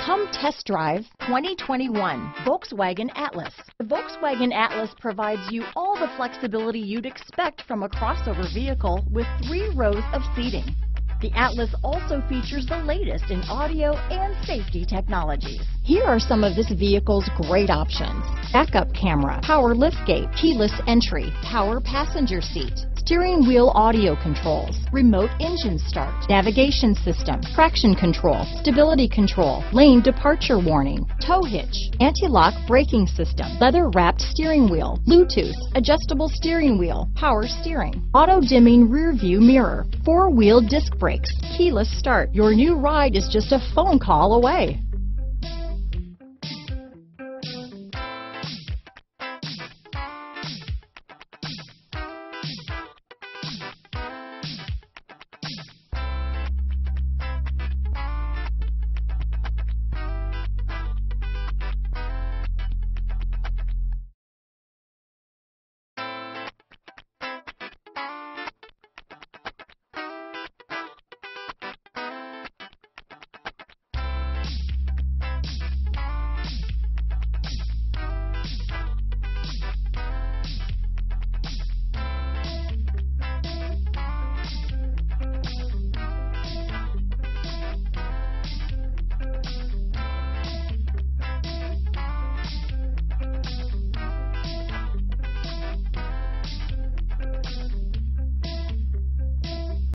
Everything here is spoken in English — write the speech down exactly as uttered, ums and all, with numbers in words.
Come test drive twenty twenty-one Volkswagen Atlas. The Volkswagen Atlas provides you all the flexibility you'd expect from a crossover vehicle with three rows of seating. The Atlas also features the latest in audio and safety technologies. Here are some of this vehicle's great options: backup camera, power liftgate, keyless entry, power passenger seat, steering wheel audio controls, remote engine start, navigation system, traction control, stability control, lane departure warning, tow hitch, anti-lock braking system, leather wrapped steering wheel, Bluetooth, adjustable steering wheel, power steering, auto dimming rear view mirror, four wheel disc brakes, keyless start. Your new ride is just a phone call away.